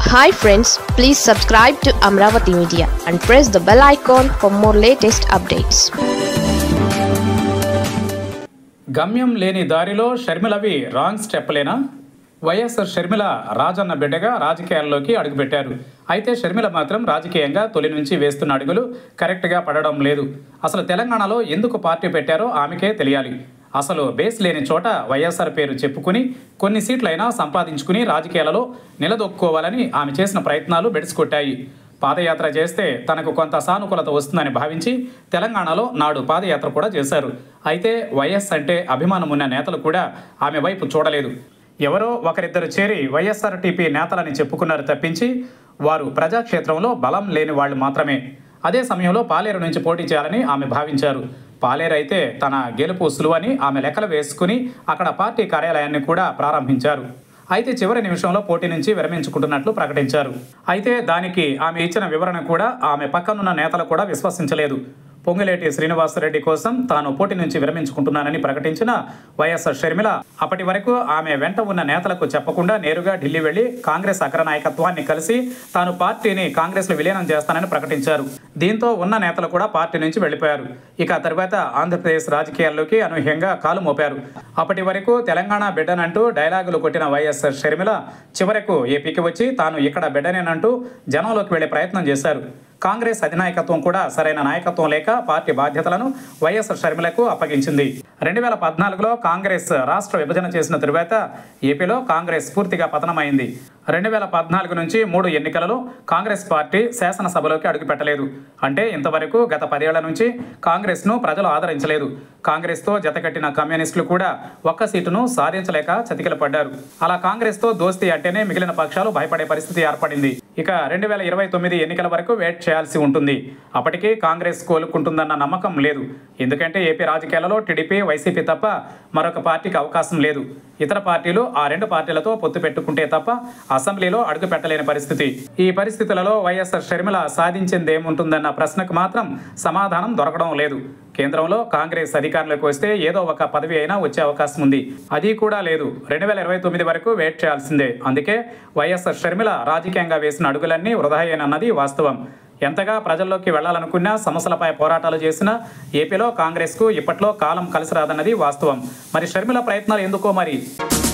Hi friends, please subscribe to Amravati Media and press the bell icon for more latest updates. గమ్యం లేని దారిలో షర్మిలవి wrong స్టెప్లేనా? వైఎస్ఆర్ షర్మిల రాజన్న బిడ్డగా రాజకీయాల్లోకి అడుగుపెట్టారు. అయితే షర్మిల మాత్రం రాజకీయంగా తొలి నుంచి వేస్తున్న అడుగులు కరెక్ట్గా పడడం లేదు. అసలు తెలంగాణలో ఎందుకు పార్టీ పెట్టారో ఆమెకే తెలియాలి. అసలు బేస్ లేని చోట వైఎస్ఆర్ పేరు చెప్పుకుని కొన్ని సీట్లైనా సంపాదించుకుని రాజకీయాలలో నిలదొక్కుకోవాలని ఆమె చేసిన ప్రయత్నాలు బెడిసికొట్టాయి. పాదయాత్ర చేస్తే తనకు కొంత సానుకూలత వస్తుందని భావించి తెలంగాణలో నాడు పాదయాత్ర కూడా చేశారు. అయితే వైఎస్ అంటే అభిమానం ఉన్న నేతలు కూడా ఆమె వైపు చూడలేదు. ఎవరో ఒకరిద్దరు చేరి వైఎస్ఆర్టీపీ నేతలని చెప్పుకున్నారు తప్పించి వారు ప్రజాక్షేత్రంలో బలం లేని వాళ్ళు మాత్రమే. అదే సమయంలో పాలేరు నుంచి పోటీ చేయాలని ఆమె భావించారు. పాలేరు అయితే తన గెలుపు సులువని ఆమె లెక్కలు వేసుకుని అక్కడ పార్టీ కార్యాలయాన్ని కూడా ప్రారంభించారు. అయితే చివరి నిమిషంలో పోటీ నుంచి విరమించుకుంటున్నట్లు ప్రకటించారు. అయితే దానికి ఆమె ఇచ్చిన వివరణ కూడా ఆమె పక్కనున్న నేతలు కూడా విశ్వసించలేదు. పొంగులేటి శ్రీనివాసరెడ్డి కోసం తాను పోటీ నుంచి విరమించుకుంటున్నానని ప్రకటించిన వైఎస్ఆర్ షర్మిల అప్పటి వరకు ఆమె వెంట ఉన్న నేతలకు చెప్పకుండా నేరుగా ఢిల్లీ వెళ్లి కాంగ్రెస్ అగ్రనాయకత్వాన్ని కలిసి తాను పార్టీని కాంగ్రెస్లో విలీనం చేస్తానని ప్రకటించారు. దీంతో ఉన్న నేతలు కూడా పార్టీ నుంచి వెళ్లిపోయారు. ఇక తర్వాత ఆంధ్రప్రదేశ్ రాజకీయాల్లోకి అనూహ్యంగా కాలు మోపారు. అప్పటి వరకు తెలంగాణ బిడ్డనంటూ డైలాగులు కొట్టిన వైఎస్ఆర్ షర్మిల చివరకు ఏపీకి వచ్చి తాను ఇక్కడ బిడ్డనేనంటూ జనంలోకి వెళ్లే ప్రయత్నం చేశారు. కాంగ్రెస్ అధినాయకత్వం కూడా సరైన నాయకత్వం లేక పార్టీ బాధ్యతలను వైఎస్ఆర్ షర్మిలకు అప్పగించింది. 2014లో కాంగ్రెస్ రాష్ట్ర విభజన చేసిన తరువాత ఏపీలో కాంగ్రెస్ పూర్తిగా పతనమైంది. 2014 నుంచి 3 ఎన్నికలలో కాంగ్రెస్ పార్టీ శాసనసభలోకి అడుగుపెట్టలేదు. అంటే ఇంతవరకు గత 10 ఏళ్ల నుంచి కాంగ్రెస్ను ప్రజలు ఆదరించలేదు. కాంగ్రెస్తో జతకట్టిన కమ్యూనిస్టులు కూడా ఒక్క సీటును సాధించలేక చతికిల పడ్డారు. అలా కాంగ్రెస్తో దోస్తీ అంటేనే మిగిలిన పక్షాలు భయపడే పరిస్థితి ఏర్పడింది. ఇక 2029 ఎన్నికల వరకు వెయిట్ చేయాల్సి ఉంటుంది. అప్పటికీ కాంగ్రెస్ కోలుకుంటుందన్న నమ్మకం లేదు. ఎందుకంటే ఏపీ రాజకీయాలలో టీడీపీ, వైసీపీ తప్ప మరొక పార్టీకి అవకాశం లేదు. ఇతర పార్టీలు ఆ 2 పార్టీలతో పొత్తు పెట్టుకుంటే తప్ప అసెంబ్లీలో అడుగు పెట్టలేని పరిస్థితి. ఈ పరిస్థితులలో వైఎస్ఆర్ షర్మిల సాధించిందేముంటుందన్న ప్రశ్నకు మాత్రం సమాధానం దొరకడం లేదు. కేంద్రంలో కాంగ్రెస్ అధికారంలోకి వస్తే ఏదో ఒక పదవి అయినా వచ్చే అవకాశం ఉంది. అది కూడా లేదు. 2029 వరకు వెయిట్ చేయాల్సిందే. అందుకే వైఎస్ఆర్ షర్మిల రాజకీయంగా వేసిన అడుగులన్నీ వృధాయేనన్నది వాస్తవం. ఎంతగా ప్రజల్లోకి వెళ్లాలనుకున్నా, సమస్యలపై పోరాటాలు చేసినా ఏపీలో కాంగ్రెస్కు ఇప్పట్లో కాలం కలిసి రాదన్నది వాస్తవం. మరి షర్మిల ప్రయత్నాలు ఎందుకో మరి.